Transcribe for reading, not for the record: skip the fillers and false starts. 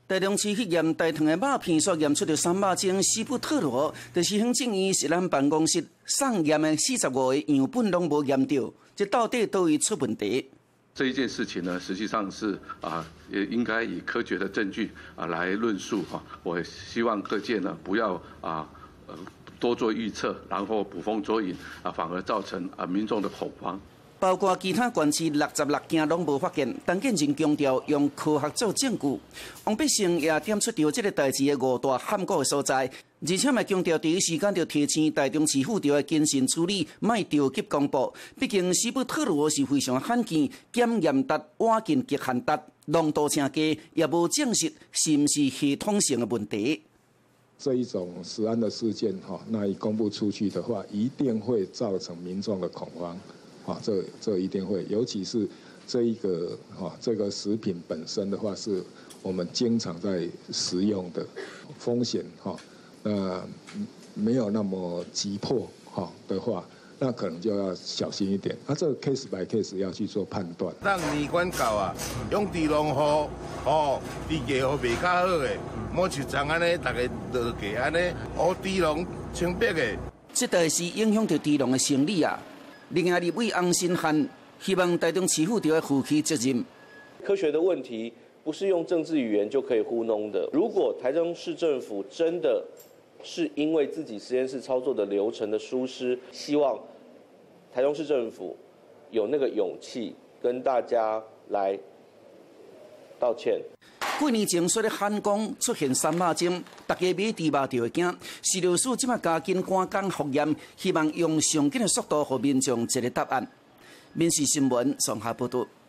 台中市去验大肠的肉片所验出的3肉精西布特罗，就是行政院是咱办公室送验的45个样本拢无验到，这到底都会出问题？ 这一件事情呢，实际上是也应该以科学的证据来论述我希望各界呢不要多做预测，然后捕风捉影反而造成民众的恐慌。 包括其他县市66件拢无发现，陈建仁强调用科学做证据。王必胜也点出到这个代志的5大坎坷的所在，而且也强调第一时间就提醒台中市府要谨慎处理，莫着急公布。毕竟西布特罗是非常罕见，检验值晚近极限值，浓度正低，也无证实是不是系统性的问题。 这一种食安的事件那一公布出去的话，一定会造成民众的恐慌。这一定会，尤其是这个食品本身的话，是我们经常在食用的，风险那没有那么急迫的话，那可能就要小心一点。这个 case by case 要去做判断。 咱年管教用猪笼雨猪价予卖较好的，莫像像安尼，大家落价安尼，猪笼清白的。 这代是影响到猪笼的生理啊。另外，立委洪新汉希望台中市府就要负起责任。 科学的问题不是用政治语言就可以糊弄的。如果台中市政府真的是因为自己实验室操作的流程的疏失，希望台中市政府有那个勇气跟大家来道歉。 几年前，说咧汉江出现3肉精，大家买猪肉就会惊。饲料署即马加紧赶工复验，希望用上紧的速度，给民众一个答案。民视新闻上下报道。